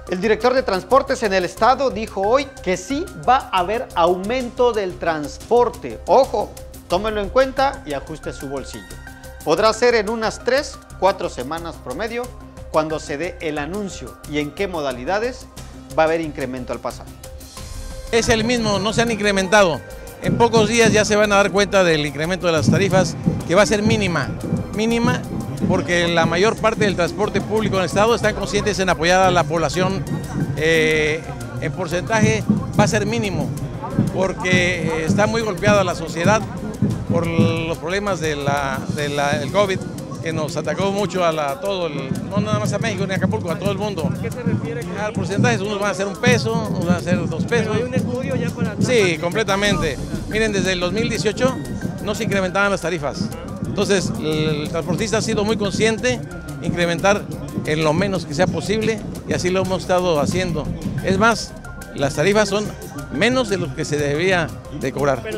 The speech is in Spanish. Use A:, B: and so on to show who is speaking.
A: El director de transportes en el estado dijo hoy que sí va a haber aumento del transporte. Ojo, tómenlo en cuenta y ajuste su bolsillo. Podrá ser en unas 3-4 semanas promedio cuando se dé el anuncio y en qué modalidades va a haber incremento al pasaje.
B: Es el mismo, no se han incrementado. En pocos días ya se van a dar cuenta del incremento de las tarifas, que va a ser mínima porque la mayor parte del transporte público en el estado están conscientes en apoyar a la población. En porcentaje va a ser mínimo, porque está muy golpeada la sociedad por los problemas del COVID, que nos atacó mucho a todo, no nada más a México ni a Acapulco, a todo el mundo.
C: ¿A qué se refiere?
B: Al porcentaje, unos van a ser $1, unos van a ser 2 pesos.
C: ¿Pero hay un estudio ya para...?
B: Sí, completamente. Miren, desde el 2018 no se incrementaban las tarifas. Entonces, el transportista ha sido muy consciente, incrementar en lo menos que sea posible, y así lo hemos estado haciendo. Es más, las tarifas son menos de lo que se debía de cobrar.